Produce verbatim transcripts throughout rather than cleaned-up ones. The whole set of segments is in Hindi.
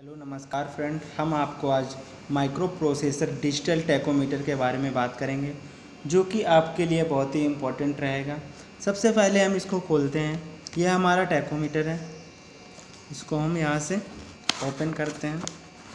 हेलो नमस्कार फ्रेंड, हम आपको आज माइक्रो प्रोसेसर डिजिटल टैकोमीटर के बारे में बात करेंगे जो कि आपके लिए बहुत ही इम्पोर्टेंट रहेगा। सबसे पहले हम इसको खोलते हैं। यह हमारा टैकोमीटर है। इसको हम यहाँ से ओपन करते हैं।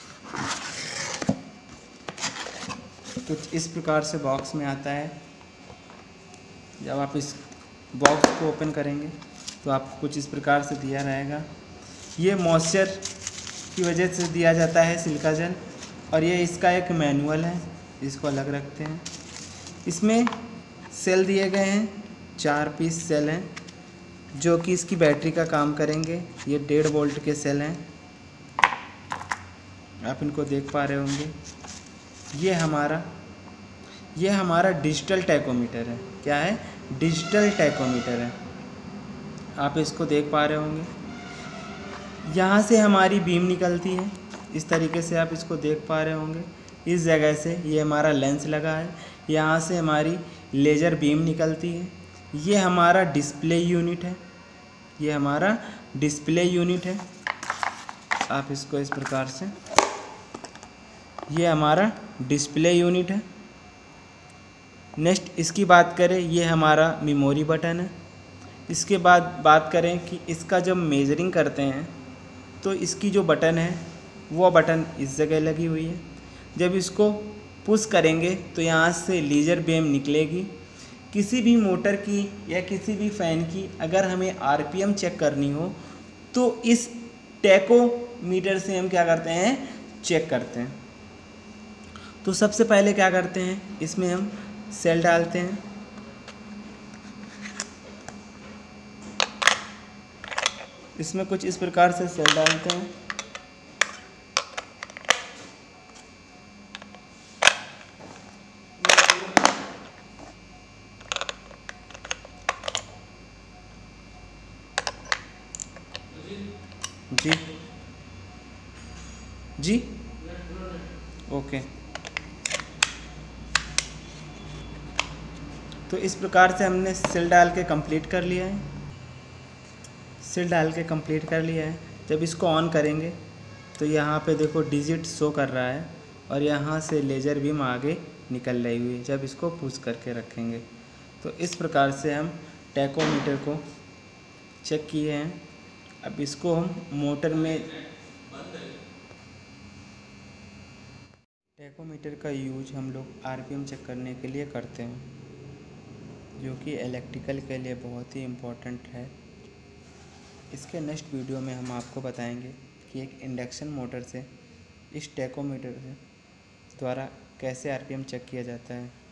कुछ इस प्रकार से बॉक्स में आता है। जब आप इस बॉक्स को ओपन करेंगे तो आपको कुछ इस प्रकार से दिया रहेगा। ये मॉइस्चर की वजह से दिया जाता है सिलिका जेल, और ये इसका एक मैनुअल है, इसको अलग रखते हैं। इसमें सेल दिए गए हैं, चार पीस सेल हैं जो कि इसकी बैटरी का काम करेंगे। ये डेढ़ वोल्ट के सेल हैं, आप इनको देख पा रहे होंगे। ये हमारा ये हमारा डिजिटल टैकोमीटर है। क्या है? डिजिटल टैकोमीटर है। आप इसको देख पा रहे होंगे। यहाँ से हमारी बीम निकलती है, इस तरीके से आप इसको देख पा रहे होंगे। इस जगह से ये हमारा लेंस लगा है, यहाँ से हमारी लेज़र बीम निकलती है। ये हमारा डिस्प्ले यूनिट है ये हमारा डिस्प्ले यूनिट है। आप इसको इस प्रकार से, ये हमारा डिस्प्ले यूनिट है। नेक्स्ट इसकी बात करें, ये हमारा मेमोरी बटन है। इसके बाद बात करें कि इसका जब मेजरिंग करते हैं तो इसकी जो बटन है वो बटन इस जगह लगी हुई है। जब इसको पुश करेंगे तो यहाँ से लेज़र बीम निकलेगी। किसी भी मोटर की या किसी भी फ़ैन की अगर हमें आरपीएम चेक करनी हो तो इस टैकोमीटर से हम क्या करते हैं, चेक करते हैं। तो सबसे पहले क्या करते हैं, इसमें हम सेल डालते हैं। इसमें कुछ इस प्रकार से सेल डालते हैं। जी जी ओके। तो इस प्रकार से हमने सेल डाल के कंप्लीट कर लिया है। सेल डाल के कंप्लीट कर लिया है। जब इसको ऑन करेंगे तो यहाँ पे देखो डिजिट शो कर रहा है, और यहाँ से लेज़र बीम आगे निकल रही हुई है। जब इसको पुश करके रखेंगे तो इस प्रकार से हम टैकोमीटर को चेक किए हैं। अब इसको हम मोटर में, टैकोमीटर का यूज हम लोग आरपीएम चेक करने के लिए करते हैं, जो कि इलेक्ट्रिकल के लिए बहुत ही इम्पोर्टेंट है। इसके नेक्स्ट वीडियो में हम आपको बताएंगे कि एक इंडक्शन मोटर से इस टैकोमीटर से द्वारा कैसे आरपीएम चेक किया जाता है।